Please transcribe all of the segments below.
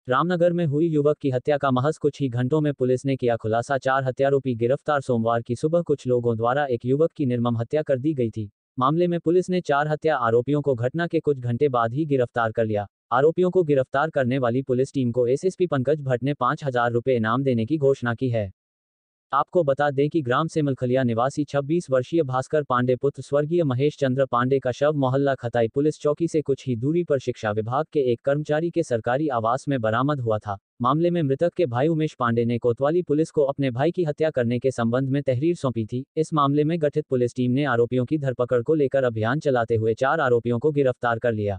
रामनगर में हुई युवक की हत्या का महज कुछ ही घंटों में पुलिस ने किया खुलासा। 4 हत्यारोपी गिरफ्तार। सोमवार की सुबह कुछ लोगों द्वारा एक युवक की निर्मम हत्या कर दी गई थी। मामले में पुलिस ने 4 हत्या आरोपियों को घटना के कुछ घंटे बाद ही गिरफ्तार कर लिया। आरोपियों को गिरफ्तार करने वाली पुलिस टीम को एसएसपी पंकज भट्ट ने 5,000 रुपये इनाम देने की घोषणा की है। आपको बता दें कि ग्राम सेमलखलिया निवासी 26 वर्षीय भास्कर पांडे पुत्र स्वर्गीय महेश चंद्र पांडे का शव मोहल्ला खताई पुलिस चौकी से कुछ ही दूरी पर शिक्षा विभाग के एक कर्मचारी के सरकारी आवास में बरामद हुआ था। मामले में मृतक के भाई उमेश पांडे ने कोतवाली पुलिस को अपने भाई की हत्या करने के संबंध में तहरीर सौंपी थी। इस मामले में गठित पुलिस टीम ने आरोपियों की धरपकड़ को लेकर अभियान चलाते हुए 4 आरोपियों को गिरफ्तार कर लिया।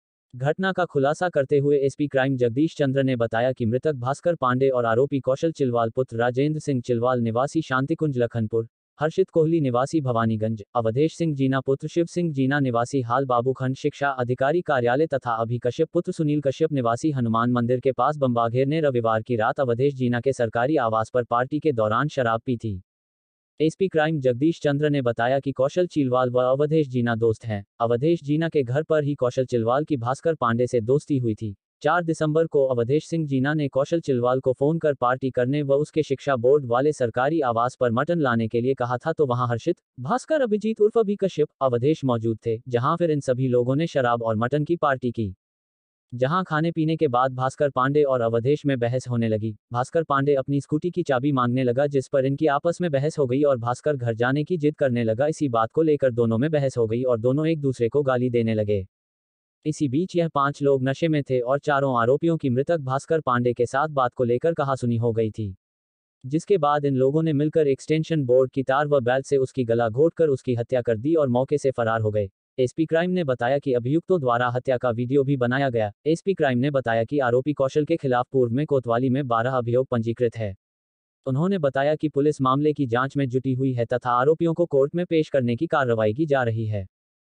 घटना का खुलासा करते हुए एसपी क्राइम जगदीश चंद्र ने बताया कि मृतक भास्कर पांडे और आरोपी कौशल चिलवाल पुत्र राजेंद्र सिंह चिलवाल निवासी शांतिकुंज लखनपुर, हर्षित कोहली निवासी भवानीगंज, अवधेश सिंह जीना पुत्र शिव सिंह जीना निवासी हाल बाबूखंड शिक्षा अधिकारी कार्यालय तथा अभि कश्यप पुत्र सुनील कश्यप निवासी हनुमान मंदिर के पास बम्बाघेर ने रविवार की रात अवधेश जीना के सरकारी आवास पर पार्टी के दौरान शराब पी थी। एसपी क्राइम जगदीश चंद्र ने बताया कि कौशल चिलवाल व अवधेश जीना दोस्त हैं। अवधेश जीना के घर पर ही कौशल चिलवाल की भास्कर पांडे से दोस्ती हुई थी। 4 दिसंबर को अवधेश सिंह जीना ने कौशल चिलवाल को फोन कर पार्टी करने व उसके शिक्षा बोर्ड वाले सरकारी आवास पर मटन लाने के लिए कहा था, तो वहां हर्षित, भास्कर, अभिजीत उर्फ अभि कश्यप, अवधेश मौजूद थे, जहां फिर इन सभी लोगों ने शराब और मटन की पार्टी की। जहां खाने पीने के बाद भास्कर पांडे और अवधेश में बहस होने लगी। भास्कर पांडे अपनी स्कूटी की चाबी मांगने लगा, जिस पर इनकी आपस में बहस हो गई और भास्कर घर जाने की जिद करने लगा। इसी बात को लेकर दोनों में बहस हो गई और दोनों एक दूसरे को गाली देने लगे। इसी बीच यह 5 लोग नशे में थे और चारों आरोपियों की मृतक भास्कर पांडे के साथ बात को लेकर कहासुनी हो गई थी, जिसके बाद इन लोगों ने मिलकर एक्सटेंशन बोर्ड की तार व बैल से उसकी गला घोंटकर उसकी हत्या कर दी और मौके से फरार हो गए। एसपी क्राइम ने बताया कि अभियुक्तों द्वारा हत्या का वीडियो भी बनाया गया। एसपी क्राइम ने बताया कि आरोपी कौशल के खिलाफ पूर्व में कोतवाली में 12 अभियोग पंजीकृत है। उन्होंने बताया कि पुलिस मामले की जांच में जुटी हुई है तथा आरोपियों को कोर्ट में पेश करने की कार्रवाई की जा रही है।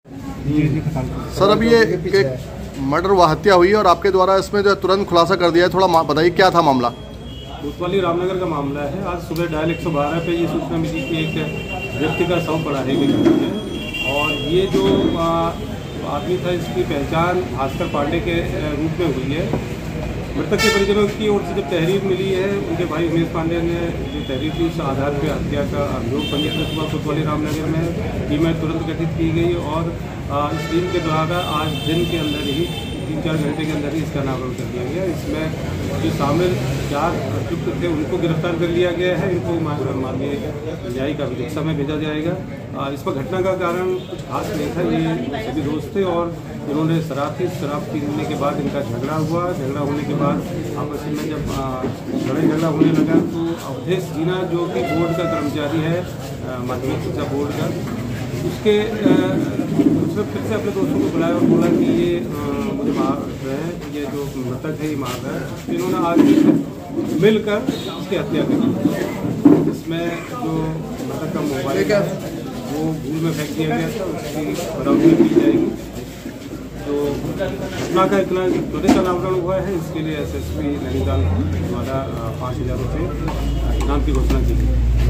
सर, अभी ये एक मर्डर व हत्या हुई और आपके द्वारा इसमें जो तुरंत खुलासा कर दिया है, थोड़ा बताइए क्या था मामला? कोतवाली रामनगर का मामला है। आज सुबह डायल 112 पे ये सूचना मिली कि एक व्यक्ति का शव पड़ा है और ये जो आदमी था, इसकी पहचान भास्कर पांडे के रूप में हुई है। मृतक के परिजनों की ओर से जब तहरीर मिली है, उनके भाई उमेश पांडे ने जो तहरीर थी, उस आधार पर हत्या का अभियोग पंजीकृत हुआ कोतवाली रामनगर में। टीमें तुरंत गठित की गई और इस टीम के द्वारा आज दिन के अंदर ही 3-4 घंटे के अंदर ही इसका नामकरण कर दिया गया। इसमें जो शामिल 4 अभियुक्त थे उनको गिरफ्तार कर लिया गया है। इनको माननीय न्यायिक अभिरक्षा में भेजा जाएगा। इस पर घटना का कारण कुछ खास नहीं था। ये सभी दोस्त थे और इन्होंने शराब पीने के बाद इनका झगड़ा हुआ। झगड़ा होने के बाद आपस में जब लड़ाई झगड़ा होने लगा तो अवधेश जीना, जो कि बोर्ड का कर्मचारी है, माध्यमिक शिक्षा बोर्ड का, उसने फिर से अपने दोस्तों को बुलाया और बोला कि ये मुझे मार रहे हैं, ये जो मृतक है ये मार रहा है। इन्होंने आज मिलकर उसकी हत्या की। इसमें जो मृतक का मोबाइल है वो भूल में फेंक दिया गया था, उसकी बरामदगी की जाएगी। तो घटना का इतना छोटे का नामकरण हुआ है, इसके लिए एसएसपी नैनीताल द्वारा 5,000 रुपये इनाम की घोषणा की गई।